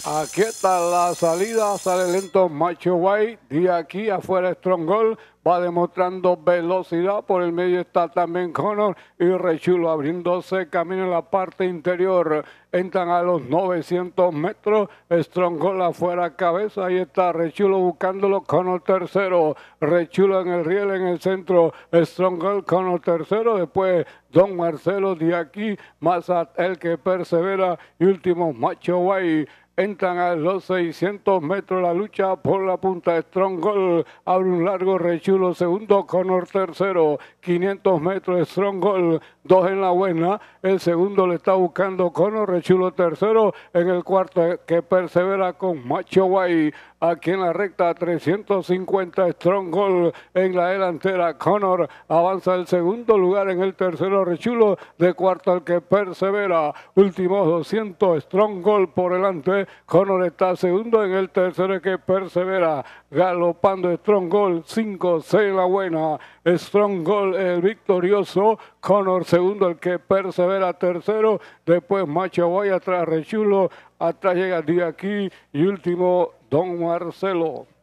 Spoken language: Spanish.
Aquí está la salida, sale lento Macho White, de aquí afuera Stronghold, va demostrando velocidad, por el medio está también Conor y Rechulo abriéndose camino en la parte interior, entran a los 900 metros, Stronghold afuera cabeza, ahí está Rechulo buscándolo, Conor tercero, Rechulo en el riel en el centro, Stronghold, Conor tercero, después Don Marcelo de aquí, Mazat el que persevera y último Macho White. Entran a los 600 metros la lucha por la punta. Stronghold abre un largo Rechulo segundo, Conor tercero, 500 metros Stronghold, dos en la buena, el segundo le está buscando Conor, Rechulo tercero, en el cuarto que persevera con Macho White. Aquí en la recta 350 Stronghold en la delantera, Conor avanza el segundo lugar, en el tercero Rechulo, de cuarto al que persevera, últimos 200 Stronghold por delante, Conor está segundo, en el tercero que persevera, galopando Stronghold, 5-6 la buena, Stronghold el victorioso, Conor segundo, el que persevera tercero, después Macho White atrás Rechulo, atrás llega de aquí y último Don Marcelo.